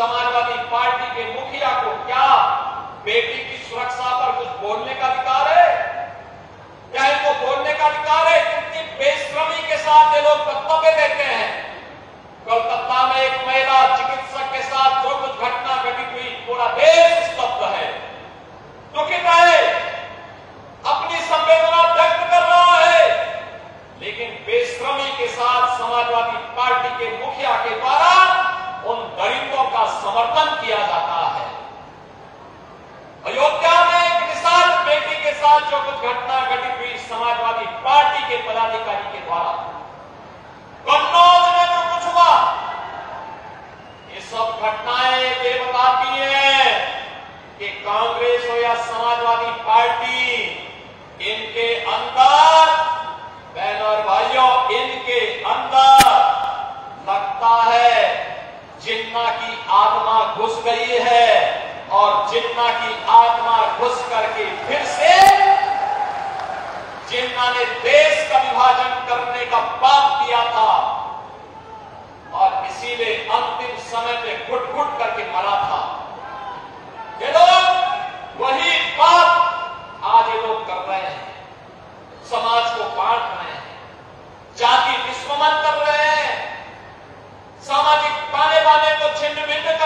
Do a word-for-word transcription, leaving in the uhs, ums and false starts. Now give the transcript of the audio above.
Samajwadi party के मुखिया को क्या बेटी की सुरक्षा पर कुछ बोलने का अधिकार है? क्या इनको बोलने का अधिकार है? कितनी बेशर्मी के साथ ये लोग वक्तव्य देते हैं। कोलकाता में एक महिला चिकित्सक के साथ जो कुछ घटना घटित हुई, पूरा देश स्तब्ध है, दुखित है, अपनी संवेदना व्यक्त कर रहा है, लेकिन बेशर्मी के साथ समाजवादी पार्टी के मुखिया के द्वारा उन दलितों का समर्थन किया जाता है। अयोध्या में एक निषाद बेटी के साथ जो कुछ घटना घटित हुई समाजवादी पार्टी के पदाधिकारी के द्वारा, कन्नौज में जो कुछ हुआ, ये सब घटनाएं ये बताती हैं कि कांग्रेस हो या समाजवादी पार्टी, इनके अंदर, बहनों और भाइयों, इनके अंदर लगता है जिन्ना की आत्मा घुस गई है, और जिन्ना की आत्मा घुस करके फिर से जिन्ना ने देश का विभाजन करने का पाप किया था, और इसीलिए अंतिम समय पे घुट घुट करके मरा था। ये लोग वही पाप आज ये लोग कर रहे हैं, समाज को बांट रहे हैं, जाति विस्मरण कर रहे हैं, सामाजिक ताने बाने को छिन्न भिन्न